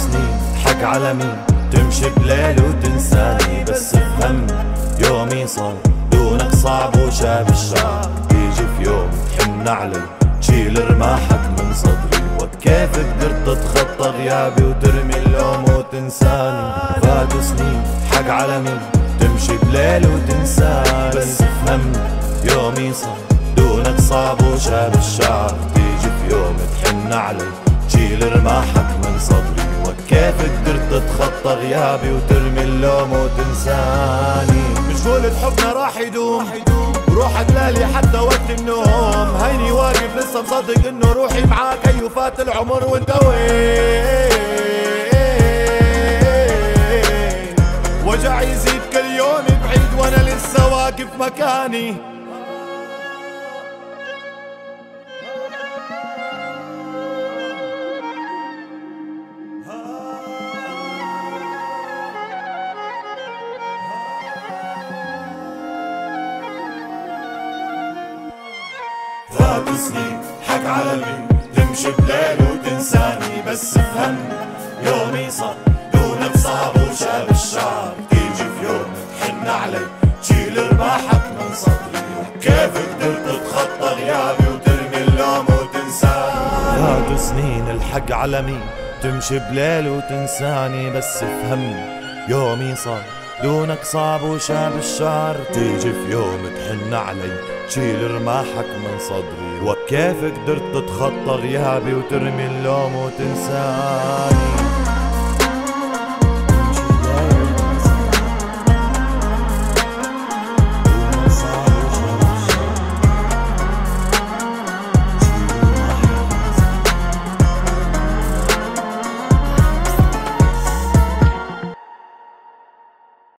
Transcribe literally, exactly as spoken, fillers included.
سنين حق على مين تمشي بليل وتنساني، بس افهم يومي صار دونك صعب وشاب الشعب، تيجي في يوم تحن علي تشيل رماحك من صدري، وكيف قدرت تتخطى غيابي وترمي اللوم وتنساني. فات سنين حق على مين تمشي بليل وتنساني، بس افهم يومي صار دونك صعب وشاب الشعب، تيجي في يوم تحن علي تشيل رماحك من صدري، وكيف قدرت تتخطى غيابي وترمي اللوم وتنساني. مش قولت حبنا راح يدوم وروحك لالي حتى وقت النوم، هيني واقف لسه مصدق انه روحي معاك، ايو فات العمر وانت وين؟ وجع يزيد كل يوم بعيد وانا لسه واقف مكاني. فات سنين حق على مين تمشي بليل وتنساني، بس افهم يومي صار دونك صعب وشاب الشعب، تيجي في يوم تحن علي تشيل رماحك من صدري، وكيف قدرت تتخطى غيابي وترمي اللوم وتنساني. فات سنين الحق على مين تمشي بليل وتنساني، بس افهم يومي صار دونك صعب وشاب الشعر، تيجي في يوم تحن علي تشيل رماحك من صدري، وكيف قدرت تتخطى غيابي وترمي اللوم وتنساني.